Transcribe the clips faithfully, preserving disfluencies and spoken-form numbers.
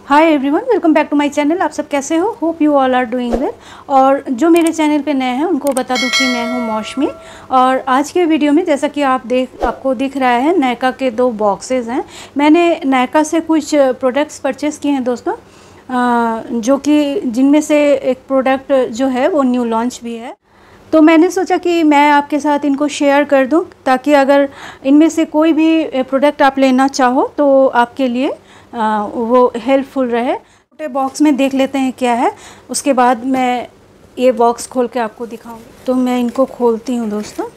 Hi everyone, welcome back to my channel. आप सब कैसे हो? Hope you all are doing well. और जो मेरे चैनल पे नए हैं उनको बता दूं कि मैं हूं मौसमी। और आज के वीडियो में जैसा कि आप देख आपको दिख रहा है, नायका के दो बॉक्सेस हैं। मैंने नायका से कुछ प्रोडक्ट्स परचेज़ किए हैं दोस्तों, जो कि जिनमें से एक प्रोडक्ट जो है वो न्यू लॉन्च भी है। तो मैंने सोचा कि मैं आपके साथ इनको शेयर कर दूं, ताकि अगर इनमें से कोई भी प्रोडक्ट आप लेना चाहो तो आपके लिए आ, वो हेल्पफुल रहे। छोटे बॉक्स में देख लेते हैं क्या है, उसके बाद मैं ये बॉक्स खोल के आपको दिखाऊंगी। तो मैं इनको खोलती हूँ दोस्तों।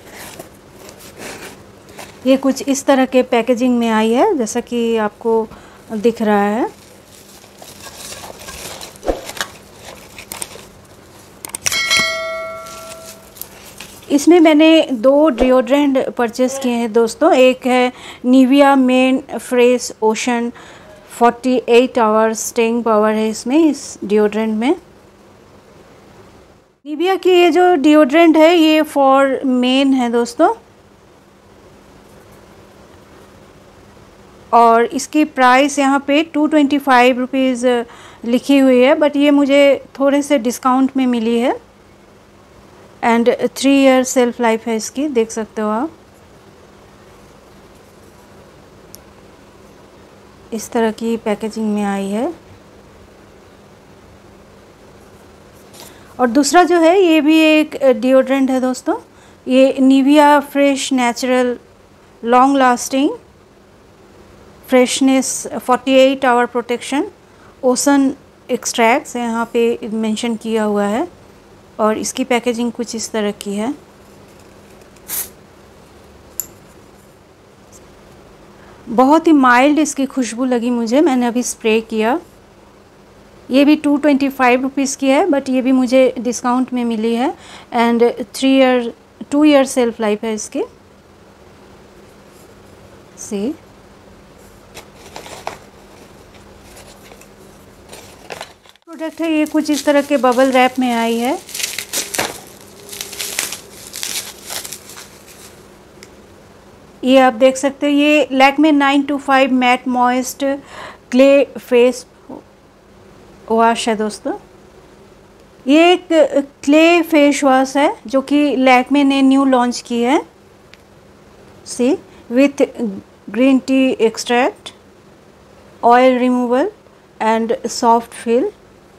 ये कुछ इस तरह के पैकेजिंग में आई है, जैसा कि आपको दिख रहा है। इसमें मैंने दो डिओड्रेंट परचेज़ किए हैं दोस्तों। एक है निविया मेन फ्रेश ओशन अड़तालीस आवर्स स्टेइंग पावर है इसमें, इस डिओड्रेंट में। निविया की ये जो डिओड्रेंट है ये फॉर मेन है दोस्तों, और इसकी प्राइस यहाँ पे टू ट्वेंटी फाइव रुपीज़ लिखी हुई है, बट ये मुझे थोड़े से डिस्काउंट में मिली है। And three year shelf life है इसकी, देख सकते हो आप। इस तरह की पैकेजिंग में आई है। और दूसरा जो है ये भी एक डिओड्रेंट है दोस्तों। ये Nivea fresh natural long lasting freshness अड़तालीस आवर प्रोटेक्शन ओसन एक्सट्रैक्ट्स यहाँ पे मेंशन किया हुआ है। और इसकी पैकेजिंग कुछ इस तरह की है। बहुत ही माइल्ड इसकी खुशबू लगी मुझे, मैंने अभी स्प्रे किया। ये भी टू ट्वेंटी फाइव रुपीज़ की है, बट ये भी मुझे डिस्काउंट में मिली है। And three year to year shelf life है इसकी। सी प्रोडक्ट है ये, कुछ इस तरह के बबल रैप में आई है। ये आप देख सकते हो, ये Lakme nine to five matte moist clay face wash है दोस्तों। ये एक क्ले फेस वॉश है जो कि लैक्मे ने न्यू लॉन्च की है। See with green tea extract, oil removal and soft feel.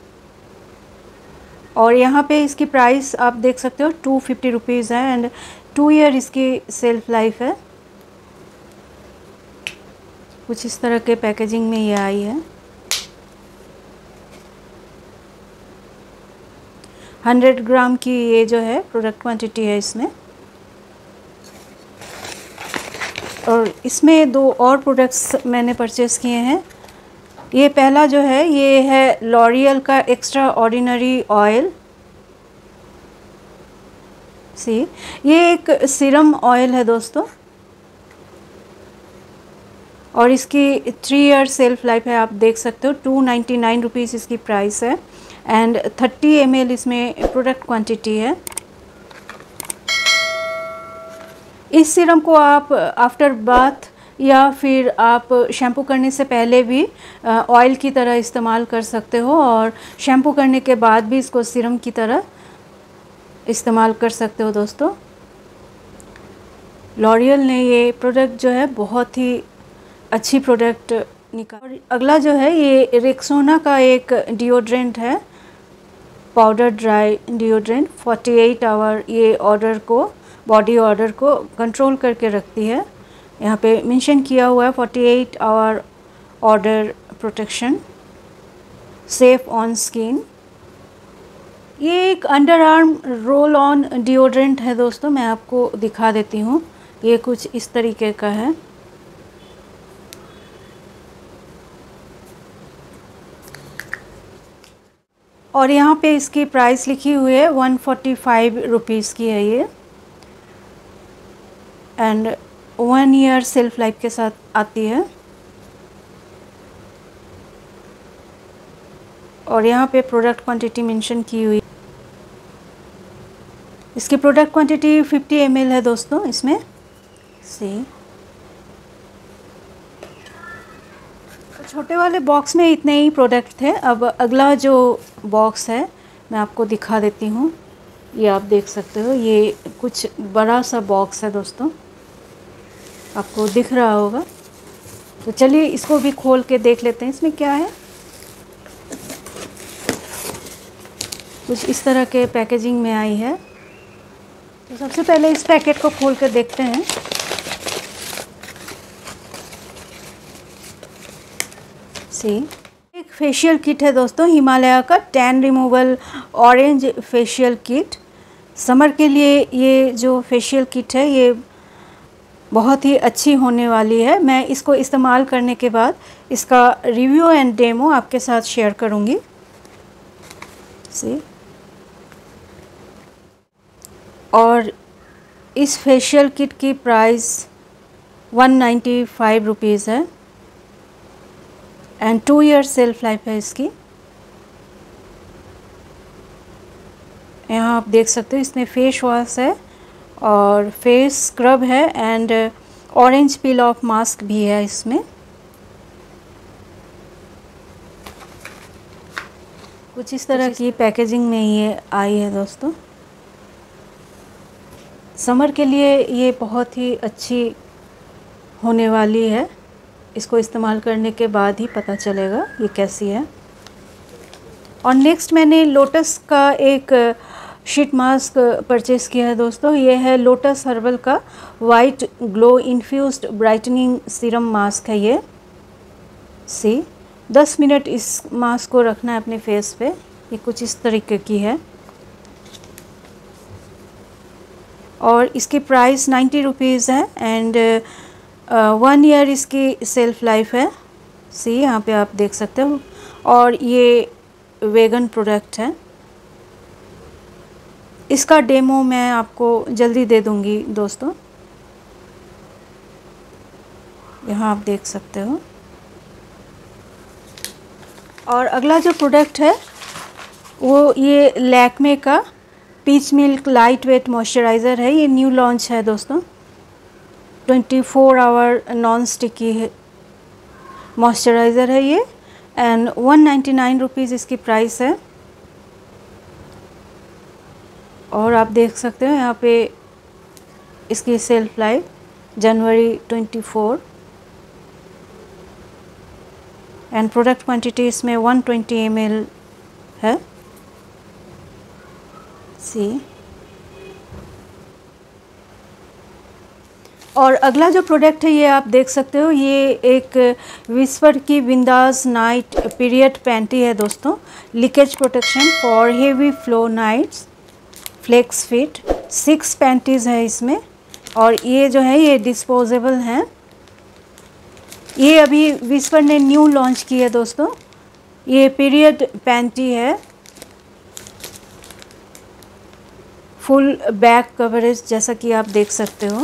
और यहाँ पे इसकी प्राइस आप देख सकते हो टू फिफ्टी रुपीज़ है। एंड टू ईयर इसकी सेल्फ लाइफ है। कुछ इस तरह के पैकेजिंग में ये आई है। हंड्रेड ग्राम की ये जो है प्रोडक्ट क्वांटिटी है इसमें। और इसमें दो और प्रोडक्ट्स मैंने परचेज़ किए हैं। ये पहला जो है ये है लॉरियल का एक्स्ट्रा ऑर्डिनरी ऑयल। सी ये एक सीरम ऑयल है दोस्तों, और इसकी थ्री ईयर सेल्फ लाइफ है। आप देख सकते हो टू नाइन्टी नाइन रुपीज़ इसकी प्राइस है। एंड थर्टी एम एल इसमें प्रोडक्ट क्वांटिटी है। इस सीरम को आप आफ्टर बाथ या फिर आप शैम्पू करने से पहले भी ऑयल की तरह इस्तेमाल कर सकते हो, और शैम्पू करने के बाद भी इसको सीरम की तरह इस्तेमाल कर सकते हो दोस्तों। लॉरियल ने ये प्रोडक्ट जो है बहुत ही अच्छी प्रोडक्ट निकाल। और अगला जो है ये रेक्सोना का एक डिओड्रेंट है, पाउडर ड्राई डिओड्रेंट अड़तालीस आवर। ये ऑर्डर को बॉडी ऑर्डर को कंट्रोल करके रखती है। यहाँ पे मेंशन किया हुआ है अड़तालीस hour odour protection safe on skin. ये एक under arm roll on deodorant है दोस्तों, मैं आपको दिखा देती हूँ। ये कुछ इस तरीके का है। और यहाँ पे इसकी प्राइस लिखी हुई है वन फोर्टी फाइव रुपीज़ की है ये। And one year shelf life के साथ आती है। और यहाँ पे प्रोडक्ट क्वांटिटी मेंशन की हुई। इसकी product quantity fifty M L है दोस्तों इसमें। सी कुछ छोटे वाले बॉक्स में इतने ही प्रोडक्ट थे। अब अगला जो बॉक्स है मैं आपको दिखा देती हूँ। ये आप देख सकते हो, ये कुछ बड़ा सा बॉक्स है दोस्तों, आपको दिख रहा होगा। तो चलिए इसको भी खोल के देख लेते हैं इसमें क्या है। कुछ इस तरह के पैकेजिंग में आई है। तो सबसे पहले इस पैकेट को खोल के देखते हैं। सी एक फेशियल किट है दोस्तों, हिमालय का tan removal orange facial kit. Summer के लिए ये जो फेशियल किट है ये बहुत ही अच्छी होने वाली है। मैं इसको इस्तेमाल करने के बाद इसका रिव्यू एंड डेमो आपके साथ शेयर करूँगी। सी और इस फेशियल किट की price one ninety five rupees है and two year shelf life है इसकी। यहाँ आप देख सकते हो इसमें फेस वॉश है और फेस स्क्रब है and orange peel off mask भी है इसमें। कुछ इस तरह की पैकेजिंग में ये आई है दोस्तों। समर के लिए ये बहुत ही अच्छी होने वाली है। इसको इस्तेमाल करने के बाद ही पता चलेगा ये कैसी है। और नेक्स्ट मैंने लोटस का एक शीट मास्क परचेस किया है दोस्तों। ये है लोटस हर्बल का white glow infused brightening serum mask है ये। सी दस मिनट इस मास्क को रखना है अपने फेस पे। ये कुछ इस तरीके की है और इसकी प्राइस नाइन्टी रुपीज़ है एंड वन ईयर इसकी सेल्फ लाइफ है। सी यहाँ पे आप देख सकते हो और ये वेगन प्रोडक्ट है। इसका डेमो मैं आपको जल्दी दे दूँगी दोस्तों। यहाँ आप देख सकते हो। और अगला जो प्रोडक्ट है वो ये लैक्मे का peach milk light weight moisturiser है। ये न्यू लॉन्च है दोस्तों। Twenty four hour non sticky है मॉइस्चराइज़र है ये and one ninety nine rupees इसकी प्राइस है। और आप देख सकते हो यहाँ पे इसकी सेल्फ लाइफ जनवरी twenty four and product quantity इसमें वन ट्वेंटी एम एल है। सी और अगला जो प्रोडक्ट है ये आप देख सकते हो, ये एक विस्पर की विंदास नाइट पीरियड पैंटी है दोस्तों। Leakage protection for heavy flow nights flex fit. Six panties है इसमें और ये जो है ये डिस्पोजेबल हैं। ये अभी विस्पर ने न्यू लॉन्च की है दोस्तों। ये पीरियड पैंटी है, फुल बैक कवरेज जैसा कि आप देख सकते हो।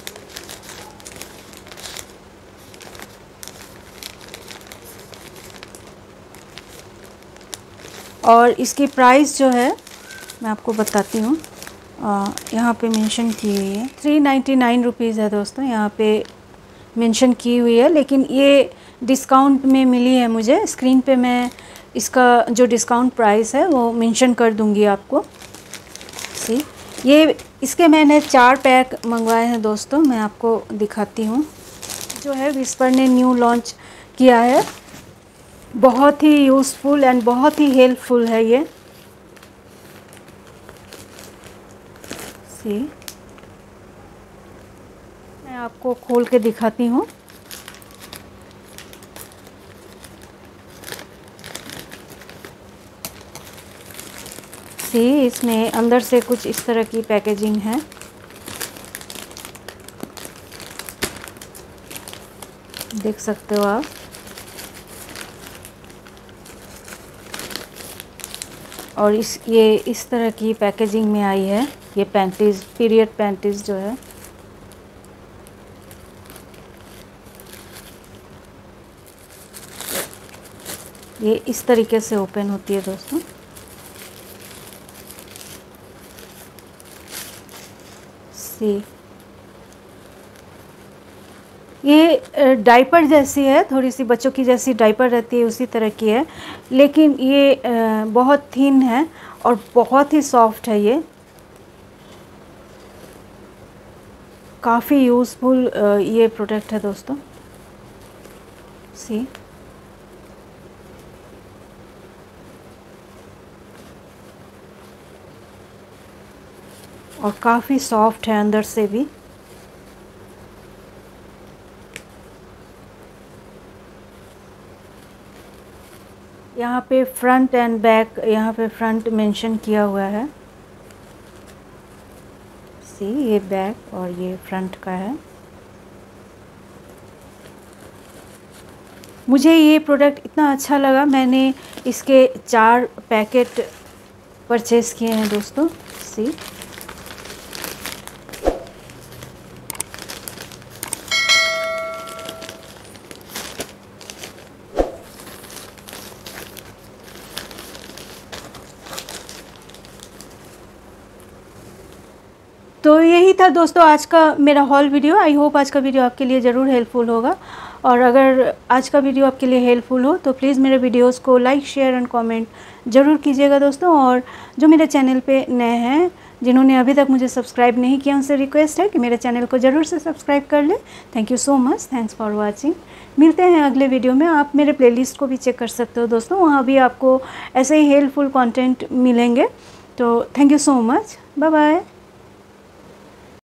और इसकी प्राइस जो है मैं आपको बताती हूँ, यहाँ पे मेंशन की हुई है थ्री नाइन्टी नाइन रुपीज़ है दोस्तों। यहाँ पे मेंशन की हुई है लेकिन ये डिस्काउंट में मिली है मुझे। स्क्रीन पे मैं इसका जो डिस्काउंट प्राइस है वो मेंशन कर दूँगी आपको। सी ये इसके मैंने चार पैक मंगवाए हैं दोस्तों। मैं आपको दिखाती हूँ। जो है विस्पर ने न्यू लॉन्च किया है, बहुत ही यूज़फुल एंड बहुत ही हेल्पफुल है ये। सी मैं आपको खोल के दिखाती हूँ। सी इसमें अंदर से कुछ इस तरह की पैकेजिंग है। देख सकते हो आप। और इस ये इस तरह की पैकेजिंग में आई है ये पैंटीज, पीरियड पैंटीज जो है। ये इस तरीके से ओपन होती है दोस्तों। सी ये डाइपर जैसी है, थोड़ी सी बच्चों की जैसी डाइपर रहती है उसी तरह की है, लेकिन ये बहुत थिन है और बहुत ही सॉफ्ट है। ये काफ़ी यूज़फुल ये प्रोडक्ट है दोस्तों। सी और काफ़ी सॉफ्ट है अंदर से भी। यहाँ पे फ्रंट एंड बैक, यहाँ पे फ्रंट मेंशन किया हुआ है। सी ये बैक और ये फ्रंट का है। मुझे ये प्रोडक्ट इतना अच्छा लगा, मैंने इसके चार पैकेट परचेज़ किए हैं दोस्तों। सी तो यही था दोस्तों आज का मेरा हॉल वीडियो। आई होप आज का वीडियो आपके लिए ज़रूर हेल्पफुल होगा, और अगर आज का वीडियो आपके लिए हेल्पफुल हो तो प्लीज़ मेरे वीडियोस को लाइक शेयर एंड कमेंट ज़रूर कीजिएगा दोस्तों। और जो मेरे चैनल पे नए हैं, जिन्होंने अभी तक मुझे सब्सक्राइब नहीं किया, उनसे रिक्वेस्ट है कि मेरे चैनल को ज़रूर से सब्सक्राइब कर लें। Thank you so much, thanks for watching. मिलते हैं अगले वीडियो में। आप मेरे प्लेलिस्ट को भी चेक कर सकते हो दोस्तों, वहाँ भी आपको ऐसे ही हेल्पफुल कॉन्टेंट मिलेंगे। तो thank you so much, bye bye.